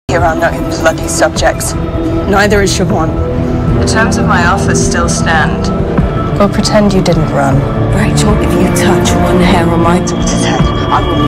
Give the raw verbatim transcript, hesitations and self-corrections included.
Here are no bloody subjects. Neither is Siobhan. The terms of my offer still stand. Go pretend you didn't run. Rachel, if you touch one hair on my daughter's head, I will